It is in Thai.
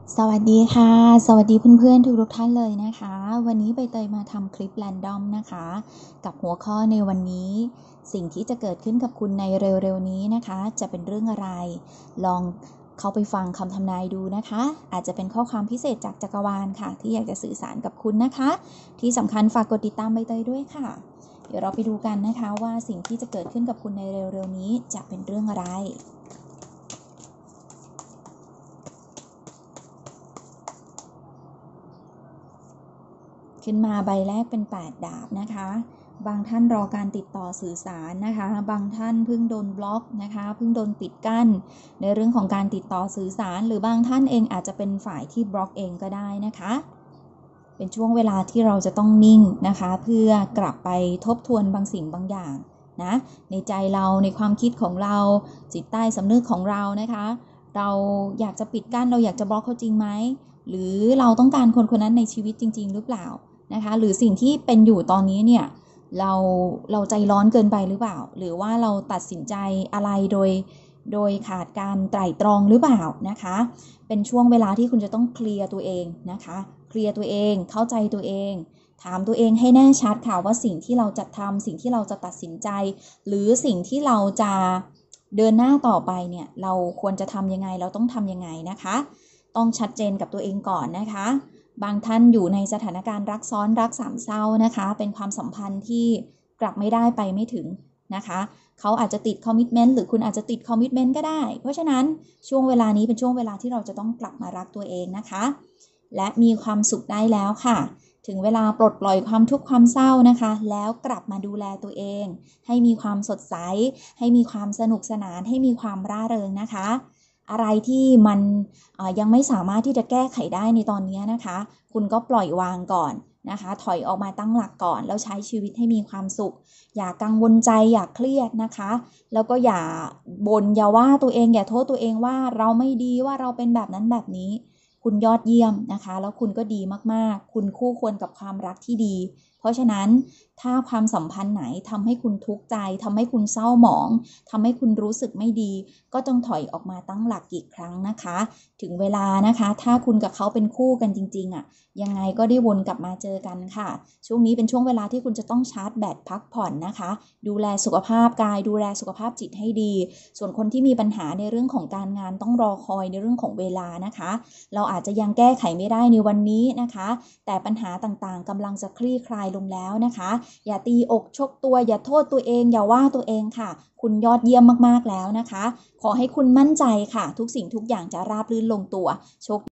สวัสดีค่ะสวัสดีเพื่อนๆทุกท่านเลยนะคะวันนี้ใบเตยมาทำคลิปแรนดอมนะคะกับหัวข้อในวันนี้สิ่งที่จะเกิดขึ้นกับคุณในเร็วๆนี้นะคะจะเป็นเรื่องอะไรลองเข้าไปฟังคำทำนายดูนะคะอาจจะเป็นข้อความพิเศษจากจักรวาลค่ะที่อยากจะสื่อสารกับคุณนะคะที่สำคัญฝากกดติดตามใบเตยด้วยค่ะเดี๋ยวเราไปดูกันนะคะว่าสิ่งที่จะเกิดขึ้นกับคุณในเร็วๆนี้จะเป็นเรื่องอะไรขึ้นมาใบแรกเป็น8ดาบนะคะบางท่านรอการติดต่อสื่อสารนะคะบางท่านเพิ่งโดนบล็อกนะคะเพิ่งโดนปิดกั้นในเรื่องของการติดต่อสื่อสารหรือบางท่านเองอาจจะเป็นฝ่ายที่บล็อกเองก็ได้นะคะเป็นช่วงเวลาที่เราจะต้องนิ่งนะคะเพื่อกลับไปทบทวนบางสิ่งบางอย่างนะในใจเราในความคิดของเราจิตใต้สำนึกของเรานะคะเราอยากจะปิดกั้นเราอยากจะบล็อกเขาจริงไหมหรือเราต้องการคนคนนั้นในชีวิตจริงๆหรือเปล่านะคะหรือสิ่งที่เป็นอยู่ตอนนี้เนี่ยเราใจร้อนเกินไปหรือเปล่าหรือว่าเราตัดสินใจอะไรโดยขาดการไตร่ตรองหรือเปล่านะคะเป็นช่วงเวลาที่คุณจะต้องเคลียร์ตัวเองนะคะเคลียร์ตัวเองเข้าใจตัวเองถามตัวเองให้แน่ชัดค่ะว่าสิ่งที่เราจะทำสิ่งที่เราจะตัดสินใจหรือสิ่งที่เราจะเดินหน้าต่อไปเนี่ยเราควรจะทำยังไงเราต้องทำยังไงนะคะต้องชัดเจนกับตัวเองก่อนนะคะบางท่านอยู่ในสถานการณ์รักซ้อนรักสามเศร้านะคะเป็นความสัมพันธ์ที่กลับไม่ได้ไปไม่ถึงนะคะเขาอาจจะติดคอมมิตเมนต์หรือคุณอาจจะติดคอมมิตเมนต์ก็ได้เพราะฉะนั้นช่วงเวลานี้เป็นช่วงเวลาที่เราจะต้องกลับมารักตัวเองนะคะและมีความสุขได้แล้วค่ะถึงเวลาปลดปล่อยความทุกข์ความเศร้านะคะแล้วกลับมาดูแลตัวเองให้มีความสดใสให้มีความสนุกสนานให้มีความร่าเริงนะคะอะไรที่มันยังไม่สามารถที่จะแก้ไขได้ในตอนนี้นะคะคุณก็ปล่อยวางก่อนนะคะถอยออกมาตั้งหลักก่อนแล้วใช้ชีวิตให้มีความสุขอย่ากังวลใจอย่าเครียดนะคะแล้วก็อย่าบ่นอย่าว่าตัวเองอย่าโทษตัวเองว่าเราไม่ดีว่าเราเป็นแบบนั้นแบบนี้คุณยอดเยี่ยมนะคะแล้วคุณก็ดีมากๆคุณคู่ควรกับความรักที่ดีเพราะฉะนั้นถ้าความสัมพันธ์ไหนทำให้คุณทุกข์ใจทำให้คุณเศร้าหมองทำให้คุณรู้สึกไม่ดีก็ต้องถอยออกมาตั้งหลักอีกครั้งนะคะถึงเวลานะคะถ้าคุณกับเขาเป็นคู่กันจริงๆยังไงก็ได้วนกลับมาเจอกันค่ะช่วงนี้เป็นช่วงเวลาที่คุณจะต้องชาร์จแบตพักผ่อนนะคะดูแลสุขภาพกายดูแลสุขภาพจิตให้ดีส่วนคนที่มีปัญหาในเรื่องของการงานต้องรอคอยในเรื่องของเวลานะคะเราอาจจะยังแก้ไขไม่ได้ในวันนี้นะคะแต่ปัญหาต่างๆกำลังจะคลี่คลายลงแล้วนะคะอย่าตีอกชกตัวอย่าโทษตัวเองอย่าว่าตัวเองค่ะคุณยอดเยี่ยมมากๆแล้วนะคะขอให้คุณมั่นใจค่ะทุกสิ่งทุกอย่างจะราบรื่นลงตัวโชค